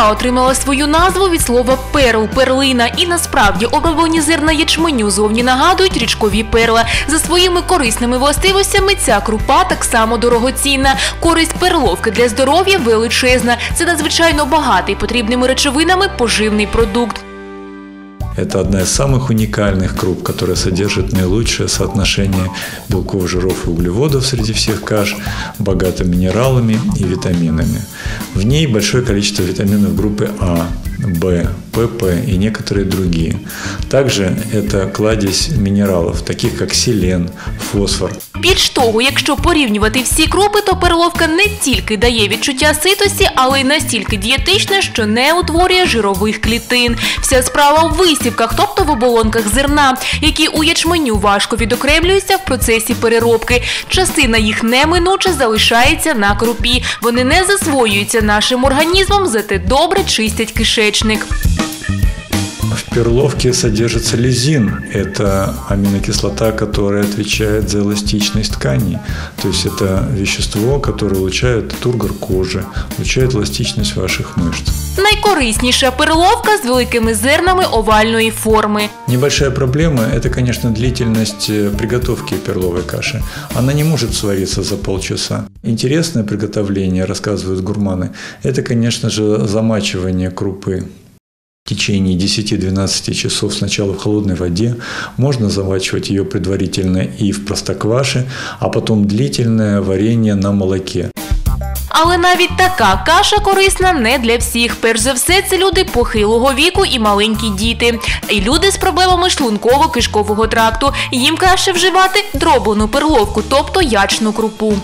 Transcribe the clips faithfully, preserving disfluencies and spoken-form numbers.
Вона отримала свою назву від слова «перл», «перлина». І насправді оброблені зерна ячменю зовні нагадують річкові перла. За своїми корисними властивостями ця крупа так само дорогоцінна. Користь перловки для здоров'я величезна. Це надзвичайно багатий потрібними речовинами поживний продукт. Это одна из самых уникальных круп, которая содержит наилучшее соотношение белков, жиров и углеводов среди всех каш, богата минералами и витаминами. В ней большое количество витаминов группы А, В, ПП и некоторые другие. Также это кладезь минералов, таких как селен, фосфор. Більш того, якщо порівнювати всі крупи, то перловка не тільки дає відчуття ситості, але й настільки дієтична, що не утворює жирових клітин. Вся справа в висівках, тобто в оболонках зерна, які у ячменю важко відокремлюються в процесі переробки. Частина їх неминуче залишається на крупі. Вони не засвоюються нашим організмом, зате добре чистять кишечник. В перловке содержится лизин. Это аминокислота, которая отвечает за эластичность тканей. То есть это вещество, которое улучшает тургор кожи, улучшает эластичность ваших мышц. Найкорисніша перловка з великими зернами овальної форми. Небольшая проблема – это, конечно, длительность приготовки перловой каши. Она не может свариться за полчаса. Интересное приготовление, рассказывают гурманы, это, конечно же, замачивание крупы. В течение десяти-двенадцати часов сначала в холодной воде, можно замачивать ее предварительно и в простокваше, а потом длительное варенье на молоке. Але навіть така каша корисна не для всіх. Перш за все, це люди похилого віку і маленькі діти. І люди з проблемами шлунково-кишкового тракту. Їм краще вживати дроблену перловку, тобто ячну крупу.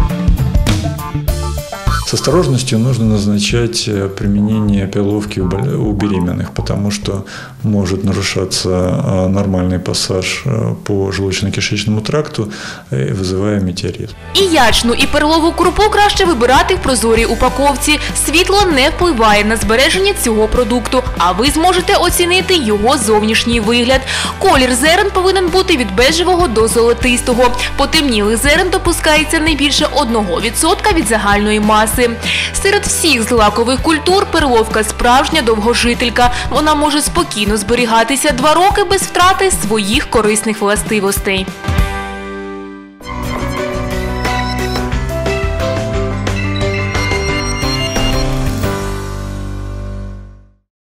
С осторожностью нужно назначать применение перловки у беременных, потому что может нарушаться нормальный пассаж по желудочно-кишечному тракту, вызывая метеорит. І ячну, і перлову крупу краще вибирати в прозорій упаковці. Світло не впливає на збереження цього продукту, а ви зможете оцінити його зовнішній вигляд. Колір зерен повинен бути від бежевого до золотистого. Потемнілих зерен допускається не більше одного відсотка від загальної маси. Серед всіх злакових культур перловка справжня довгожителька. Вона може спокійно зберігатися два роки без втрати своїх корисних властивостей.